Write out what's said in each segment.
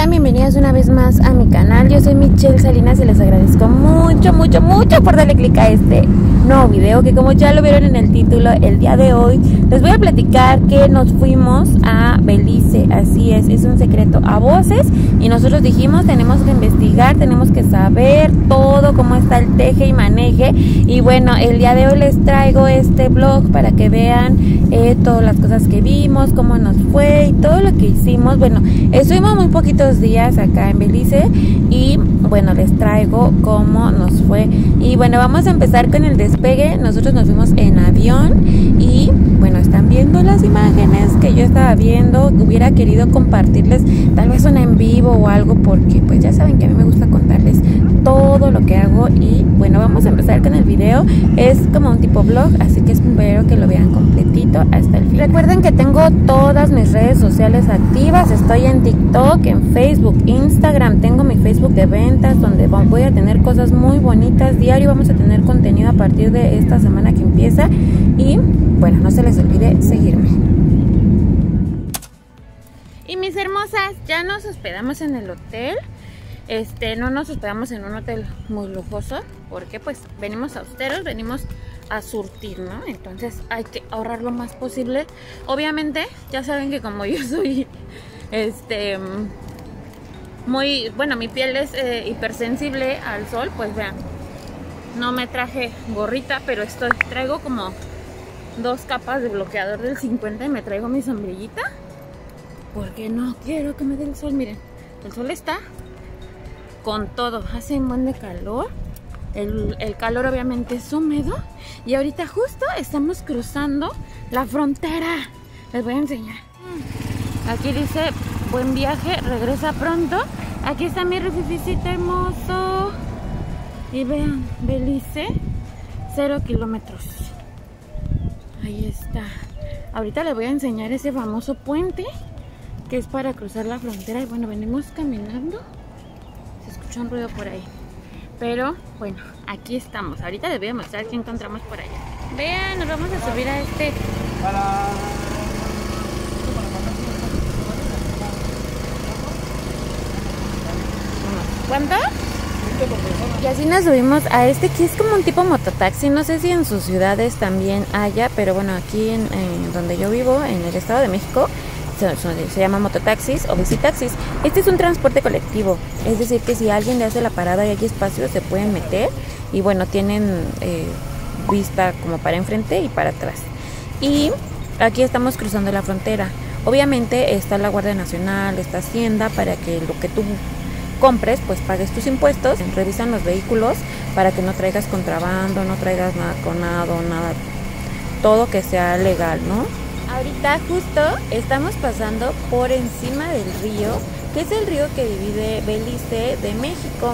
están? Bienvenidas una vez más a mi canal. Yo soy Michelle Salinas y les agradezco mucho por darle click a este nuevo video, que como ya lo vieron en el título, el día de hoy les voy a platicar que nos fuimos a Belice. Así es un secreto a voces y nosotros dijimos tenemos que investigar, tenemos que saber todo, cómo está el teje y maneje. Y bueno, el día de hoy les traigo este vlog para que vean todas las cosas que vimos, cómo nos fue y todo lo que hicimos. Bueno, estuvimos muy poquitos días acá en Belice y bueno, les traigo cómo nos fue. Y bueno, vamos a empezar con el despegue. Nosotros nos fuimos en avión y bueno, están viendo las imágenes que yo estaba viendo. Hubiera querido compartirles tal vez una en vivo o algo, porque pues ya saben que a mí me gusta contarles todo lo que hago. Y bueno, vamos a empezar con el video. Es como un tipo vlog, así que espero que lo vean completito hasta el final. Recuerden que tengo todas mis redes sociales activas. Estoy en TikTok, en Facebook, Instagram. Tengo mi Facebook de ventas, donde voy a tener cosas muy bonitas. Diario vamos a tener contenido a partir de esta semana que empieza. Y bueno, no se les olvide seguirme. Y mis hermosas, ya nos hospedamos en el hotel. No nos hospedamos en un hotel muy lujoso, porque pues venimos austeros, venimos a surtir, ¿no? Entonces hay que ahorrar lo más posible. Obviamente, ya saben que como yo soy muy, bueno, mi piel es hipersensible al sol, pues vean, no me traje gorrita, pero traigo como 2 capas de bloqueador del 50 y me traigo mi sombrillita, porque no quiero que me dé el sol. Miren, el sol está con todo, hace un buen de calor. El calor obviamente es húmedo. Y ahorita justo estamos cruzando la frontera. Les voy a enseñar. Aquí dice, buen viaje, regresa pronto. Aquí está mi refificito hermoso. Y vean, Belice, 0 kilómetros. Ahí está. Ahorita les voy a enseñar ese famoso puente que es para cruzar la frontera. Y bueno, venimos caminando. Se escucha un ruido por ahí. Pero bueno, aquí estamos. Ahorita les voy a mostrar qué encontramos por allá. Vean, nos vamos a subir a este. ¿Cuánto? Y así nos subimos a este que es como un tipo mototaxi. No sé si en sus ciudades también haya, pero bueno, aquí en donde yo vivo, en el Estado de México, se llama mototaxis o bicitaxis. Este es un transporte colectivo, es decir que si alguien le hace la parada y hay espacio, se pueden meter. Y bueno, tienen vista como para enfrente y para atrás. Y aquí estamos cruzando la frontera. Obviamente está la Guardia Nacional, está Hacienda, para que lo que tú compres pues pagues tus impuestos. Revisan los vehículos para que no traigas contrabando, no traigas nada clonado, nada, todo que sea legal, ¿no? Ahorita justo estamos pasando por encima del río, que es el río que divide Belice de México.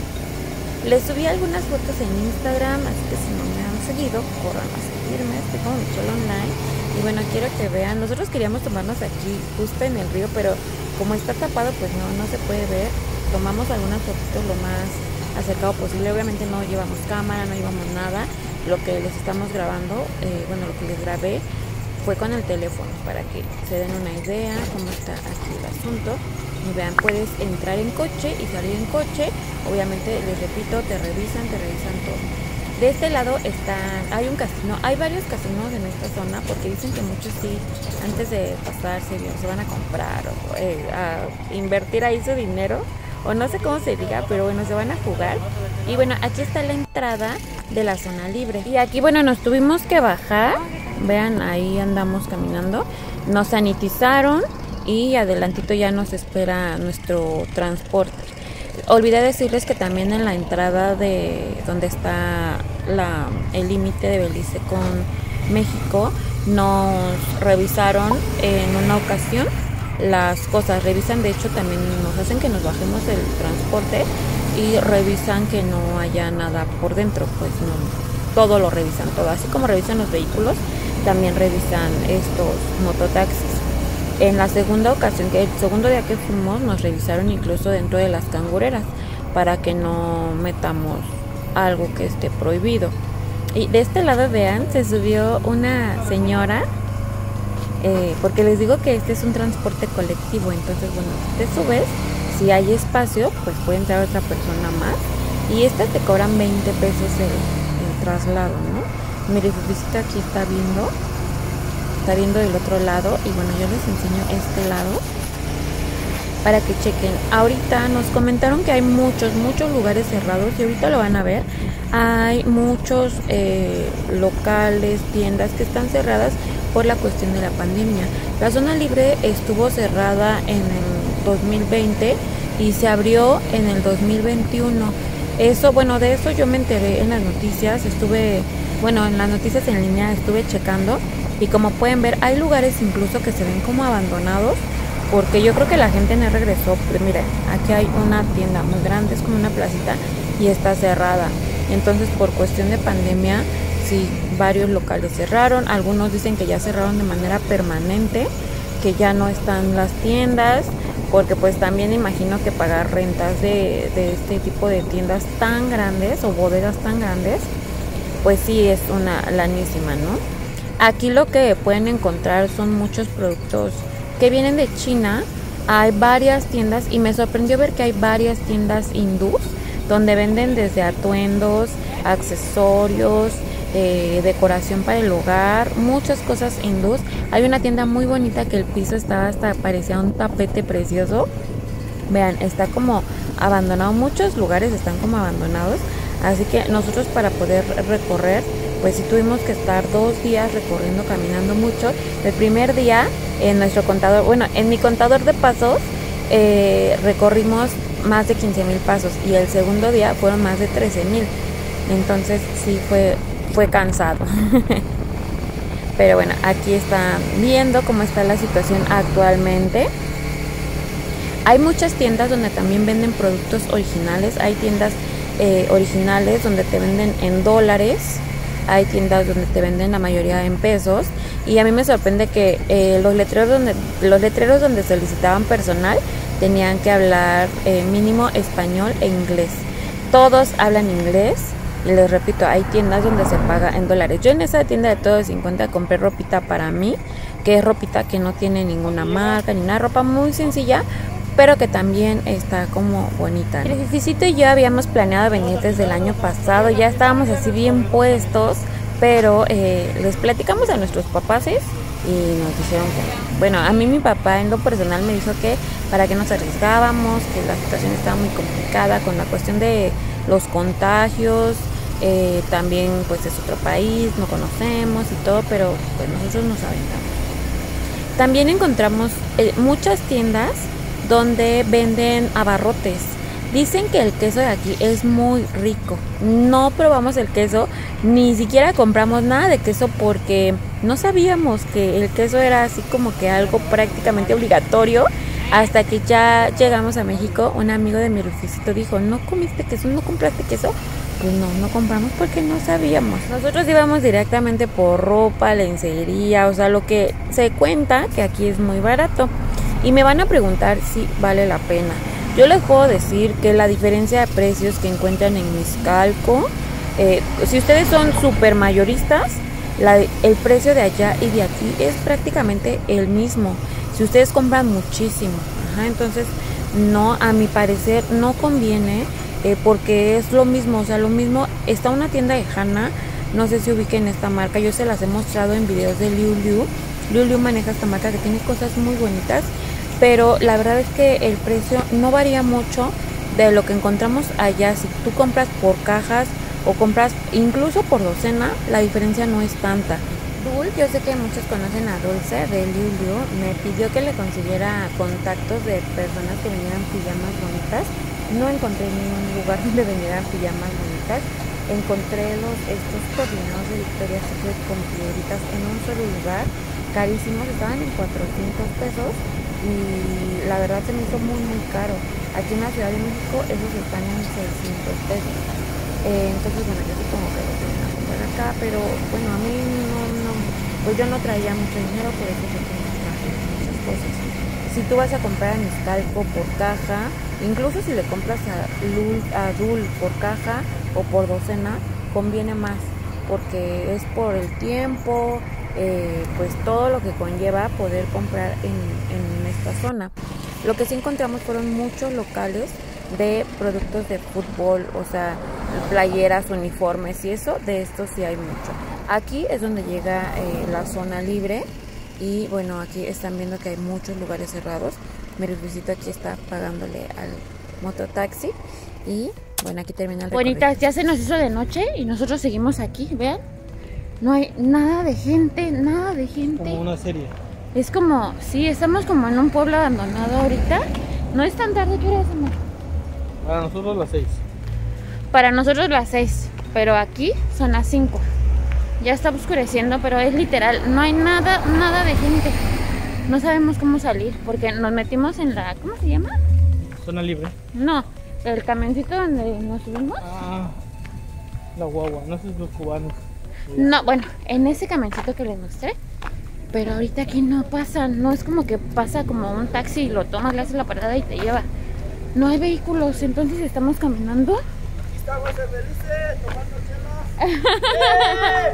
Les subí algunas fotos en Instagram, así que si no me han seguido, corran a seguirme. Estoy como Michelle Online. Y bueno, quiero que vean, nosotros queríamos tomarnos aquí justo en el río, pero como está tapado pues no se puede ver. Tomamos algunas fotos lo más acercado posible. Obviamente no llevamos cámara, no llevamos nada. Lo que les estamos grabando, bueno, lo que les grabé fue con el teléfono, para que se den una idea cómo está aquí el asunto. Y vean, puedes entrar en coche y salir en coche. Obviamente, les repito, te revisan todo. De este lado hay un casino, hay varios casinos en esta zona, porque dicen que muchos sí, antes de pasarse, se van a comprar o a invertir ahí su dinero, o no sé cómo se diga, pero bueno, se van a jugar. Y bueno, aquí está la entrada de la zona libre. Y aquí, bueno, nos tuvimos que bajar. Vean, ahí andamos caminando. Nos sanitizaron y adelantito ya nos espera nuestro transporte. Olvidé decirles que también en la entrada de donde está el límite de Belice con México, nos revisaron en una ocasión las cosas. Revisan, de hecho también nos hacen que nos bajemos del transporte y revisan que no haya nada por dentro. Pues no, todo lo revisan, todo. Así como revisan los vehículos, también revisan estos mototaxis. En la segunda ocasión, el segundo día que fuimos, nos revisaron incluso dentro de las cangureras, para que no metamos algo que esté prohibido. Y de este lado, vean, se subió una señora, porque les digo que este es un transporte colectivo. Entonces, bueno, te subes, si hay espacio, pues puede entrar otra persona más. Y estas te cobran 20 pesos el traslado, ¿no? Mire, Fufisito aquí está viendo del otro lado. Y bueno, yo les enseño este lado para que chequen. Ahorita nos comentaron que hay muchos lugares cerrados y ahorita lo van a ver. Hay muchos locales, tiendas que están cerradas por la cuestión de la pandemia. La zona libre estuvo cerrada en el 2020 y se abrió en el 2021. Eso, bueno, de eso yo me enteré en las noticias. En las noticias en línea estuve checando y como pueden ver hay lugares incluso que se ven como abandonados, porque yo creo que la gente no regresó. Pero miren, aquí hay una tienda muy grande, es como una placita y está cerrada. Entonces, por cuestión de pandemia, sí, varios locales cerraron. Algunos dicen que ya cerraron de manera permanente, que ya no están las tiendas, porque pues también imagino que pagar rentas de este tipo de tiendas tan grandes o bodegas tan grandes, pues sí es una lanísima, ¿no? Aquí lo que pueden encontrar son muchos productos que vienen de China. Hay varias tiendas y me sorprendió ver que hay varias tiendas hindús donde venden desde atuendos, accesorios, decoración para el hogar, muchas cosas hindús. Hay una tienda muy bonita que el piso estaba hasta parecía un tapete precioso. Vean, está como abandonado, muchos lugares están como abandonados, así que nosotros para poder recorrer, pues sí tuvimos que estar 2 días recorriendo, caminando mucho. El primer día en nuestro contador, bueno, en mi contador de pasos recorrimos más de 15,000 pasos y el segundo día fueron más de 13,000. Entonces sí fue cansado. Pero bueno, aquí están viendo cómo está la situación actualmente. Hay muchas tiendas donde también venden productos originales. Hay tiendas originales donde te venden en dólares. Hay tiendas donde te venden la mayoría en pesos. Y a mí me sorprende que los letreros donde solicitaban personal tenían que hablar mínimo español e inglés. Todos hablan inglés. Y les repito, hay tiendas donde se paga en dólares. Yo en esa tienda de todo de 50 compré ropita para mí, que es ropita que no tiene ninguna marca ni nada, ropa muy sencilla, pero que también está como bonita, ¿no? El Fifisito y yo habíamos planeado venir desde el año pasado, ya estábamos así bien puestos, pero les platicamos a nuestros papás y nos dijeron que, bueno, a mí mi papá en lo personal me dijo que para que nos arriesgábamos, que la situación estaba muy complicada con la cuestión de los contagios. También pues es otro país, no conocemos y todo, pero pues nosotros nos aventamos. También encontramos muchas tiendas donde venden abarrotes. Dicen que el queso de aquí es muy rico. No probamos el queso, ni siquiera compramos nada de queso porque no sabíamos que el queso era así como que algo prácticamente obligatorio. Hasta que ya llegamos a México, un amigo de mi Rufisito dijo, ¿no comiste queso? ¿No compraste queso? Pues no compramos porque no sabíamos. Nosotros íbamos directamente por ropa, lencería, o sea, lo que se cuenta que aquí es muy barato. Y me van a preguntar si vale la pena. Yo les puedo decir que la diferencia de precios que encuentran en Mixcalco, si ustedes son super mayoristas, el precio de allá y de aquí es prácticamente el mismo. Si ustedes compran muchísimo, entonces no, a mi parecer no conviene, porque es lo mismo, o sea, lo mismo. Está una tienda de Hana, no sé si ubiquen esta marca, yo se las he mostrado en videos de Liu Liu. Liu Liu maneja esta marca que tiene cosas muy bonitas, pero la verdad es que el precio no varía mucho de lo que encontramos allá. Si tú compras por cajas o compras incluso por docena, la diferencia no es tanta. Dul, yo sé que muchos conocen a Dulce de Liu Liu, me pidió que le consiguiera contactos de personas que vendieran pijamas bonitas. No encontré ningún lugar donde vendieran pijamas bonitas. Encontré estos coordinados de Victoria's Secret con piedritas en un solo lugar, carísimos, estaban en 400 pesos y la verdad se me hizo muy caro. Aquí en la Ciudad de México esos están en 600 pesos. Entonces bueno, yo supongo que los vienen a comprar acá, pero bueno, a mí pues yo no traía mucho dinero, por eso yo tengo que traer muchas cosas. Si tú vas a comprar a Mixcalco por caja, incluso si le compras a Dul por caja o por docena, conviene más, porque es por el tiempo, pues todo lo que conlleva poder comprar en esta zona. Lo que sí encontramos fueron muchos locales de productos de fútbol, o sea, playeras, uniformes y eso, de esto sí hay mucho. Aquí es donde llega la zona libre y bueno, aquí están viendo que hay muchos lugares cerrados. Mi Luisito aquí está pagándole al mototaxi y bueno, aquí termina el recorrido. Bonitas, ya se nos hizo de noche y nosotros seguimos aquí, vean. No hay nada de gente, nada de gente. Como una serie. Es como, sí, estamos como en un pueblo abandonado ahorita. No es tan tarde, ¿qué hora es, amor? Para nosotros las 6. Para nosotros las 6, pero aquí son las 5. Ya está oscureciendo, pero es literal, no hay nada de gente. No sabemos cómo salir, porque nos metimos en la, ¿cómo se llama? Zona libre. No, el camioncito donde nos subimos. Ah, la guagua, no sé si los cubanos. No, bueno, en ese camioncito que les mostré. Pero ahorita aquí no pasa, no es como que pasa como un taxi y lo tomas, le haces la parada y te lleva. No hay vehículos, entonces estamos caminando. Estamos felices, tomando chelas.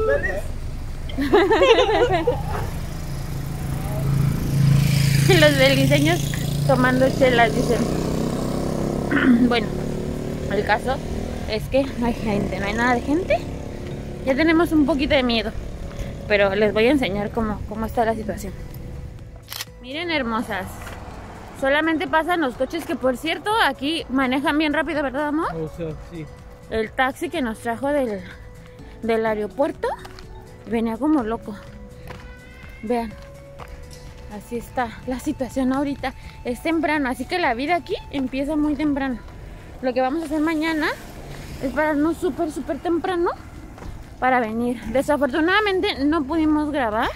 ¡Feliz! Los beliceños tomando chelas, dicen. Bueno, el caso es que no hay gente, no hay nada de gente. Ya tenemos un poquito de miedo, pero les voy a enseñar cómo está la situación. Miren, hermosas, solamente pasan los coches que, por cierto, aquí manejan bien rápido, ¿verdad, amor? O sea, sí. El taxi que nos trajo del aeropuerto venía como loco. Vean, así está la situación ahorita. Es temprano, así que la vida aquí empieza muy temprano. Lo que vamos a hacer mañana es pararnos súper temprano para venir. Desafortunadamente no pudimos grabar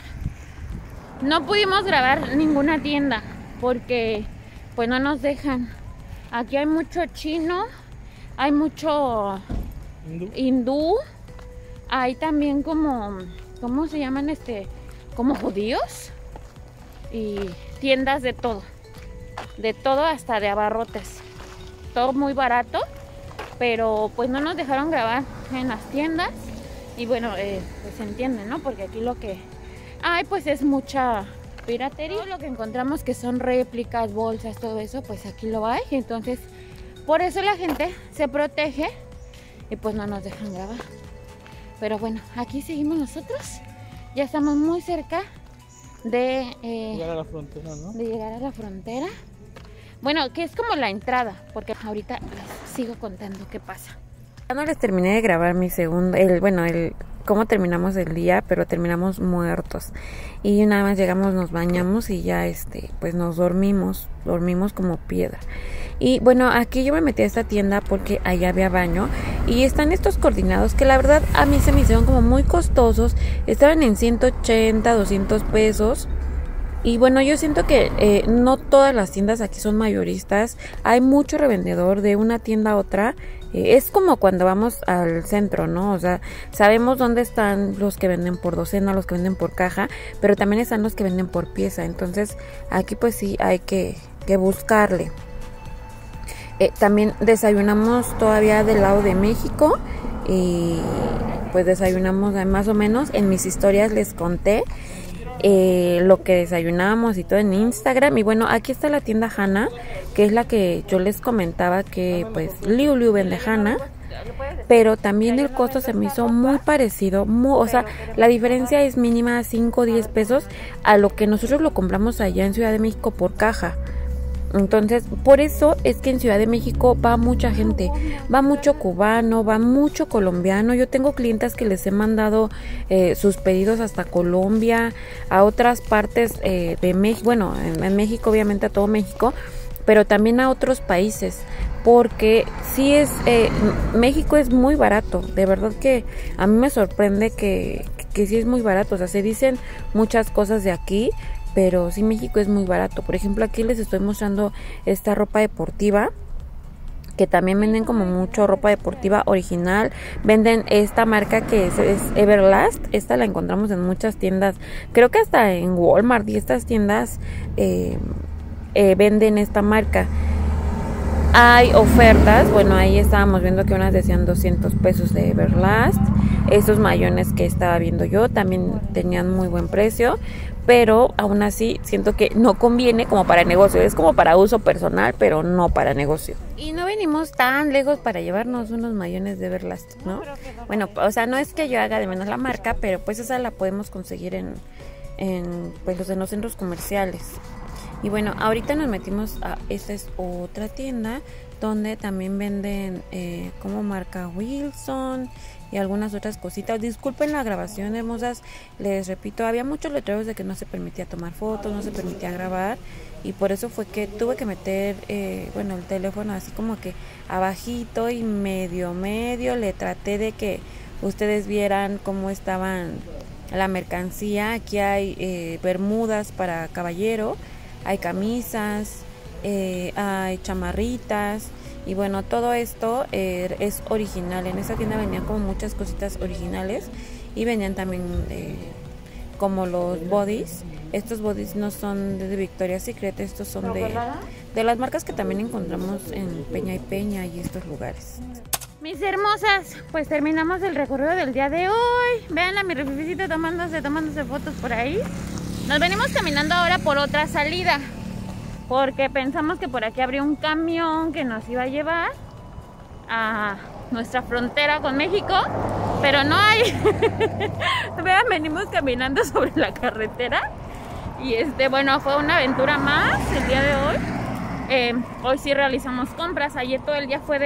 ninguna tienda porque pues no nos dejan. Aquí hay mucho chino, hay mucho hindú, hay también como, ¿cómo se llaman? Como judíos, y tiendas de todo hasta de abarrotes, todo muy barato, pero pues no nos dejaron grabar en las tiendas. Y bueno, pues se entiende, ¿no? Porque aquí lo que hay pues es mucha piratería. Todo lo que encontramos que son réplicas, bolsas, todo eso, pues aquí lo hay. Entonces, por eso la gente se protege y pues no nos dejan grabar. Pero bueno, aquí seguimos nosotros. Ya estamos muy cerca de llegar a la frontera, ¿no? De llegar a la frontera. Bueno, que es como la entrada, porque ahorita les sigo contando qué pasa. Ya no les terminé de grabar mi segundo, cómo terminamos el día, pero terminamos muertos. Y nada más llegamos, nos bañamos y ya pues nos dormimos como piedra. Y bueno, aquí yo me metí a esta tienda porque allá había baño y están estos coordinados que la verdad a mí se me hicieron como muy costosos. Estaban en 180, 200 pesos. Y bueno, yo siento que no todas las tiendas aquí son mayoristas. Hay mucho revendedor de una tienda a otra. Es como cuando vamos al centro, ¿no? O sea, sabemos dónde están los que venden por docena, los que venden por caja, pero también están los que venden por pieza. Entonces, aquí pues sí hay que buscarle. También desayunamos todavía del lado de México y pues desayunamos más o menos. En mis historias les conté lo que desayunamos y todo en Instagram. Y bueno, aquí está la tienda Hanna, que es la que yo les comentaba que pues Liu vende Hanna, pero también el costo se me hizo muy parecido, o sea, la diferencia es mínima, 5 o 10 pesos a lo que nosotros lo compramos allá en Ciudad de México por caja. Entonces, por eso es que en Ciudad de México va mucha gente, va mucho cubano, va mucho colombiano. Yo tengo clientas que les he mandado sus pedidos hasta Colombia, a otras partes de México, bueno, en México obviamente a todo México, pero también a otros países, porque sí México es muy barato, de verdad que a mí me sorprende que sí es muy barato. O sea, se dicen muchas cosas de aquí, pero sí México es muy barato. Por ejemplo, aquí les estoy mostrando esta ropa deportiva, que también venden como mucho ropa deportiva original. Venden esta marca que es Everlast. Esta la encontramos en muchas tiendas, creo que hasta en Walmart y estas tiendas venden esta marca. Hay ofertas, bueno, ahí estábamos viendo que unas decían 200 pesos de Everlast. Estos mayones que estaba viendo yo también tenían muy buen precio. pero aún así siento que no conviene como para negocio, es como para uso personal, pero no para negocio. Y no venimos tan lejos para llevarnos unos mayones de Everlast, ¿no? Bueno, o sea, no es que yo haga de menos la marca, pero pues esa la podemos conseguir en los centros comerciales. Y bueno, ahorita nos metimos a, esta es otra tienda donde también venden como marca Wilson y algunas otras cositas. Disculpen la grabación, hermosas, les repito, había muchos letreros de que no se permitía tomar fotos, no se permitía grabar, y por eso fue que tuve que meter el teléfono así como que abajito y medio le traté de que ustedes vieran cómo estaban la mercancía. Aquí hay bermudas para caballero, hay camisas, hay chamarritas, y bueno, todo esto es original. En esa tienda venían como muchas cositas originales, y venían también como los bodies. Estos bodies no son de Victoria's Secret, estos son de las marcas que también encontramos en Peña y Peña y estos lugares. Mis hermosas, pues terminamos el recorrido del día de hoy. Vean a mi refrificito tomándose fotos por ahí. Nos venimos caminando ahora por otra salida, porque pensamos que por aquí habría un camión que nos iba a llevar a nuestra frontera con México, pero no hay. Vean, venimos caminando sobre la carretera y bueno, fue una aventura más el día de hoy. Hoy sí realizamos compras. Ayer todo el día fue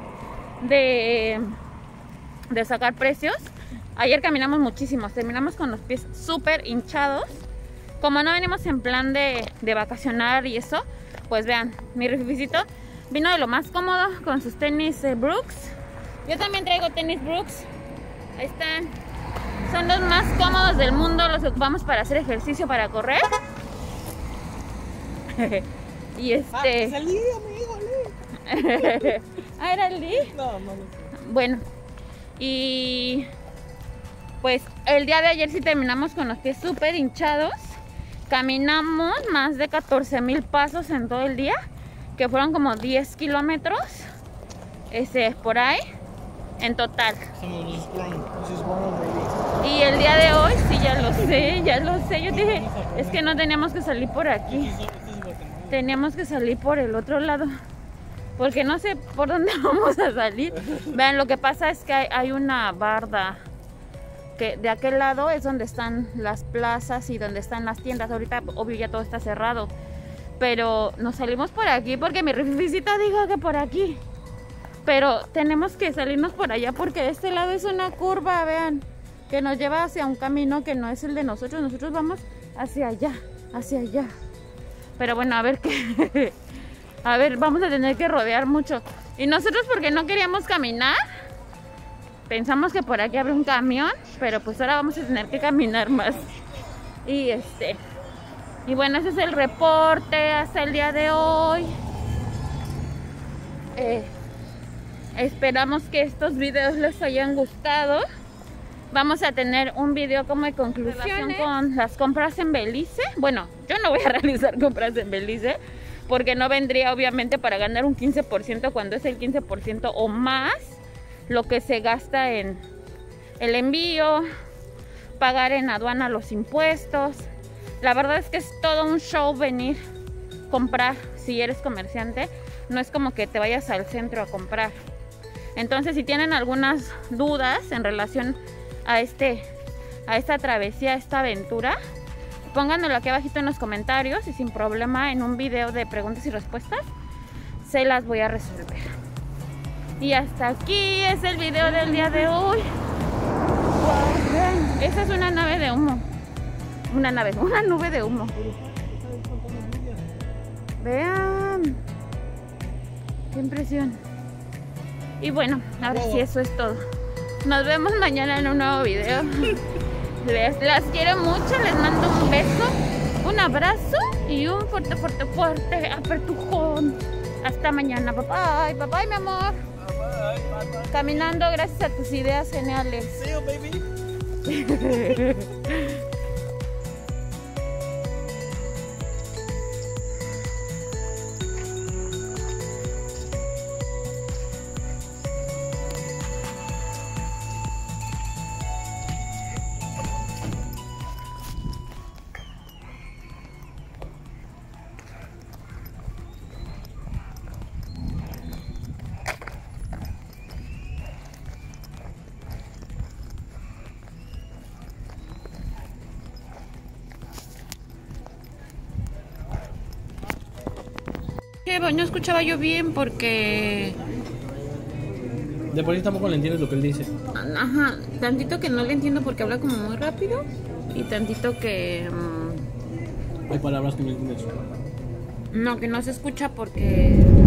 de sacar precios. Ayer caminamos muchísimos, terminamos con los pies súper hinchados. Como no venimos en plan de vacacionar y eso, pues vean, mi refrificito vino de lo más cómodo con sus tenis Brooks. Yo también traigo tenis Brooks. Ahí están. Son los más cómodos del mundo, los ocupamos para hacer ejercicio, para correr. Y salí, amigo, Lee. ¿Ah, era el Lee? No. Bueno, y pues el día de ayer sí terminamos con los pies súper hinchados. Caminamos más de 14,000 pasos en todo el día, que fueron como 10 kilómetros por ahí en total. Y el día de hoy, sí, ya lo sé. Yo dije, es que no teníamos que salir por aquí, teníamos que salir por el otro lado, porque no sé por dónde vamos a salir. Vean, lo que pasa es que hay una barda, que de aquel lado es donde están las plazas y donde están las tiendas. Ahorita obvio ya todo está cerrado, pero nos salimos por aquí porque mi refrificita dijo que por aquí, pero tenemos que salirnos por allá porque de este lado es una curva, vean, que nos lleva hacia un camino que no es el de nosotros. Nosotros vamos hacia allá. Pero bueno, a ver qué a ver, vamos a tener que rodear mucho. Y nosotros, porque no queríamos caminar, pensamos que por aquí habría un camión, pero pues ahora vamos a tener que caminar más. Y bueno, ese es el reporte hasta el día de hoy. Esperamos que estos videos les hayan gustado. Vamos a tener un video como de conclusión con las compras en Belice. Bueno, yo no voy a realizar compras en Belice, porque no vendría obviamente para ganar un 15% cuando es el 15% o más lo que se gasta en el envío, pagar en aduana los impuestos. La verdad es que es todo un show venir a comprar. Si eres comerciante, no es como que te vayas al centro a comprar. Entonces, si tienen algunas dudas en relación a esta travesía, a esta aventura, pónganmelo aquí abajito en los comentarios y sin problema en un video de preguntas y respuestas se las voy a resolver. Y hasta aquí es el video del día de hoy. Wow, esa es una nave de humo. Una nube de humo. Vean. Qué impresión. Y bueno, ahora sí, eso es todo. Nos vemos mañana en un nuevo video. Las quiero mucho, les mando un beso, un abrazo y un fuerte apertujón. Hasta mañana, bye bye, mi amor. Bye. Caminando gracias a tus ideas geniales. See you, baby. que no escuchaba yo bien porque... De por sí tampoco le entiendes lo que él dice. Ajá, tantito que no le entiendo porque habla como muy rápido y tantito que... Hay palabras que no entiendes. no, que no se escucha porque